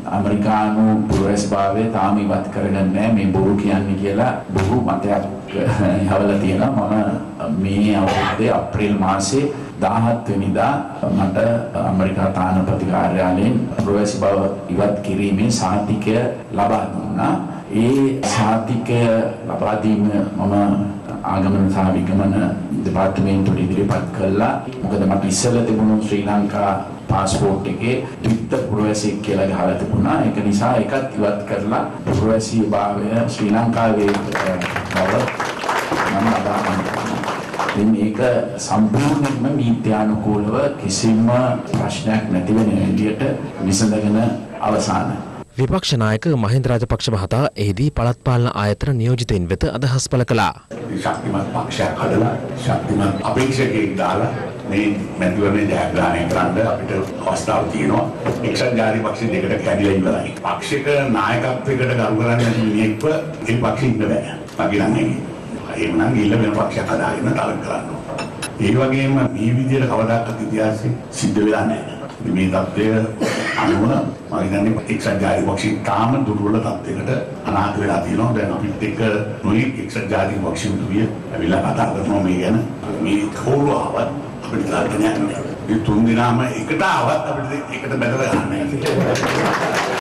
ඇමරිකානු පුරවැසිභාවය තාම ඉවත් කරගන්නේ නැහැ මේ බොරු කියන්නේ කියලා බොරු මතයක් යවලා තියෙනවා. මම මේ අවුරුද්දේ අප්‍රේල් මාසේ 17 වෙනිදා මට ඇමරිකා තානාපති කාර්යාලයෙන් පුරවැසි බව ඉවත් කිරීමේ සහතිකය ලබා දුන්නා. ඒ සහතිකය ලබා දීම මම ආගමන සහ විගමන දෙපාර්තමේන්තුවට ඉදිරිපත් කළා. මොකද මට ඉස්සෙල්ලා තිබුණු ශ්‍රී ලංකා පාස්පෝර්ට් එකේ ද්විත්ව පුරවැසියෙක් කියලා ගහලා තිබුණා. ඒක නිසා ඒකත් ඉවත් කරලා පුරවැසි භාවය ශ්‍රී ලංකාවේ බව මම අදහනවා. මේක සම්පූර්ණයෙන්ම නීත්‍යානුකූලව කිසිම ප්‍රශ්නයක් නැති වෙන විදියට විසඳගෙන අවසానයි. විපක්ෂ නායක මහින්ද රාජපක්ෂ මහතා එහිදී පළාත් පාලන ආයතන නියෝජිතයින් වෙත අදහස් පළ කළා. ශක්තිමත් පක්ෂයක් හදලා ශක්තිමත් අපේක්ෂකයෙක් දාලා මේ මැතිවරණය ජයග්‍රහණය කරන්න අපිට අවස්ථාව තියෙනවා. එක්සත් ජාතික පක්ෂ දෙකට කැඩිලා ඉවරයි. පක්ෂික නායකත්වයකට ගරු කරන්නේ නැති මිනිහෙක්ව ඒ පක්ෂෙ ඉන්න බෑ. මගේ නම් නෙමෙයි. එහෙමනම් ඊළ වෙන පක්ෂයක් හදාගෙන තරඟ කරන්න ඕන. ඒ වගේම මේ විදිහට කවදාකවත් ඉතිහාසෙ සිද්ධ වෙලා නැහැ. මේ තත්ත්වය අනුව මම හිතන්නේ එක්සත් ජාතික පක්ෂය තාම දුර්වල තත්ත්වයකට අනාථ වෙලා තියෙනවා. දැන් අපිත් එක්ක නොයෙක් එක්සත් ජාතික පක්ෂවලුය ඇවිල්ලා කතා කරනවා මේ ගැන. මේ කෝරුවවත් අපිට තර්කණයක් නැහැ. මේ තුන් දෙනාම එකට ආවත් අපිට එකට බැලලා ගන්න නැහැ.